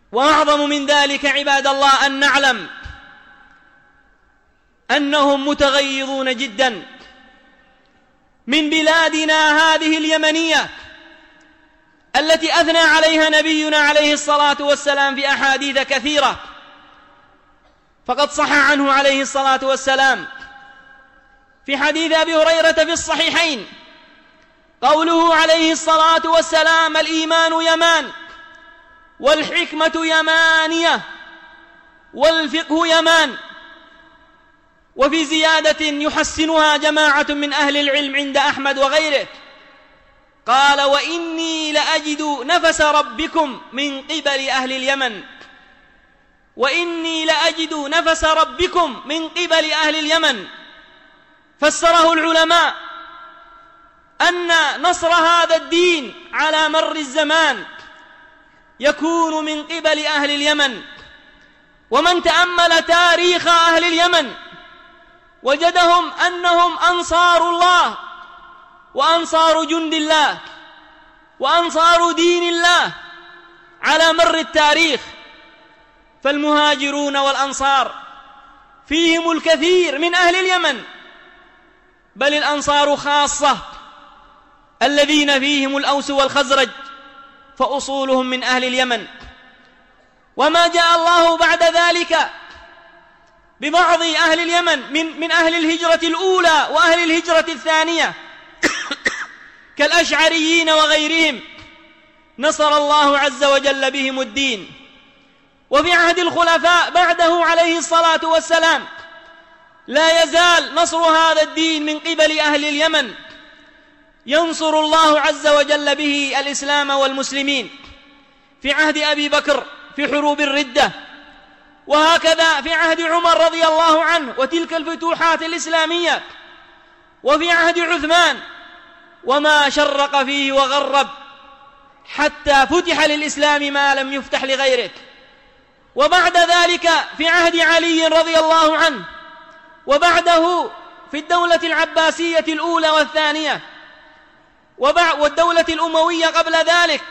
وأعظم من ذلك عباد الله أن نعلم أنهم متغيظون جدا من بلادنا هذه اليمنية التي أثنى عليها نبينا عليه الصلاة والسلام في أحاديث كثيرة. فقد صح عنه عليه الصلاة والسلام في حديث أبي هريرة في الصحيحين قوله عليه الصلاة والسلام: الإيمان يمان، والحكمة يمانية، والفقه يمان. وفي زيادة يحسنها جماعة من أهل العلم عند أحمد وغيره، قال: وإني لأجد نفس ربكم من قبل أهل اليمن. وإني لأجد نفس ربكم من قبل أهل اليمن. فسره العلماء أن نصر هذا الدين على مر الزمان يكون من قبل أهل اليمن. ومن تأمل تاريخ أهل اليمن وجدهم أنهم أنصار الله وأنصار جند الله وأنصار دين الله على مر التاريخ. فالمهاجرون والأنصار فيهم الكثير من أهل اليمن، بل الأنصار خاصة الذين فيهم الأوس والخزرج فأصولهم من أهل اليمن. وما جاء الله بعد ذلك ببعض أهل اليمن من أهل الهجرة الأولى وأهل الهجرة الثانية كالأشعريين وغيرهم، نصر الله عز وجل بهم الدين. وفي عهد الخلفاء بعده عليه الصلاة والسلام لا يزال نصر هذا الدين من قبل أهل اليمن، ينصر الله عز وجل به الإسلام والمسلمين. في عهد أبي بكر في حروب الردة، وهكذا في عهد عمر رضي الله عنه وتلك الفتوحات الإسلامية، وفي عهد عثمان وما شرق فيه وغرب حتى فتح للإسلام ما لم يفتح لغيره. وبعد ذلك في عهد علي رضي الله عنه، وبعده في الدولة العباسية الأولى والثانية، والدولة الأموية قبل ذلك،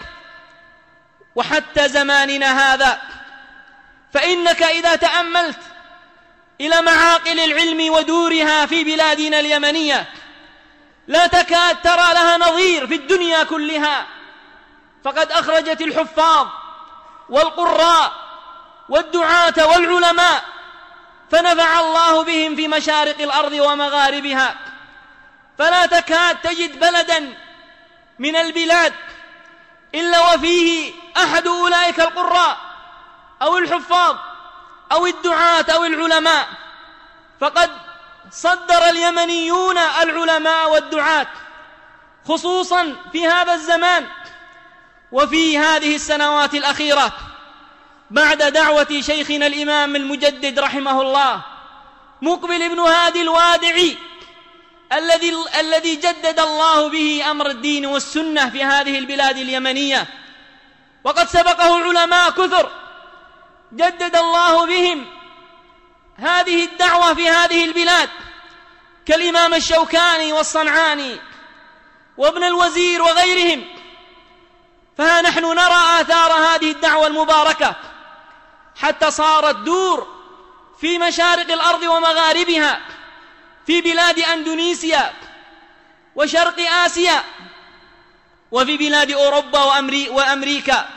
وحتى زماننا هذا. فإنك إذا تأملت إلى معاقل العلم ودورها في بلادنا اليمنية لا تكاد ترى لها نظير في الدنيا كلها. فقد أخرجت الحفاظ والقراء والدعاة والعلماء، فنفع الله بهم في مشارق الأرض ومغاربها. فلا تكاد تجد بلدا من البلاد إلا وفيه أحد أولئك القراء أو الحفاظ أو الدعاة أو العلماء. فقد صدر اليمنيون العلماء والدعاة خصوصا في هذا الزمان وفي هذه السنوات الأخيرة، بعد دعوة شيخنا الإمام المجدد رحمه الله مقبل بن هادي الوادعي الذي جدد الله به أمر الدين والسنة في هذه البلاد اليمنية. وقد سبقه علماء كثر جدد الله بهم هذه الدعوة في هذه البلاد كالإمام الشوكاني والصنعاني وابن الوزير وغيرهم. فها نحن نرى آثار هذه الدعوة المباركة حتى صارت دور في مشارق الأرض ومغاربها، في بلاد أندونيسيا وشرق آسيا، وفي بلاد أوروبا وأمريكا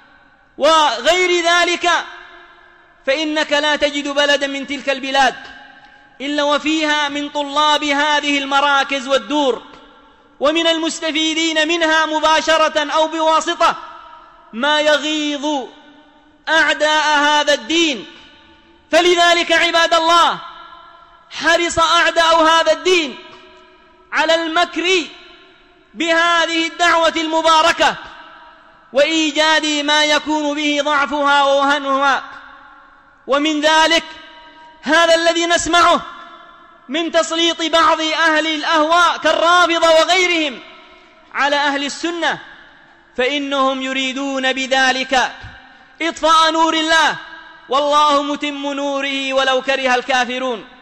وغير ذلك. فإنك لا تجد بلدا من تلك البلاد إلا وفيها من طلاب هذه المراكز والدور ومن المستفيدين منها مباشرة أو بواسطة ما يغيظ أعداء هذا الدين. فلذلك عباد الله حرص أعداء هذا الدين على المكر بهذه الدعوة المباركة وإيجاد ما يكون به ضعفها ووهنها. ومن ذلك هذا الذي نسمعه من تسليط بعض أهل الأهواء كالرافضة وغيرهم على أهل السنة، فإنهم يريدون بذلك إطفاء نور الله، والله متم نوره ولو كره الكافرون.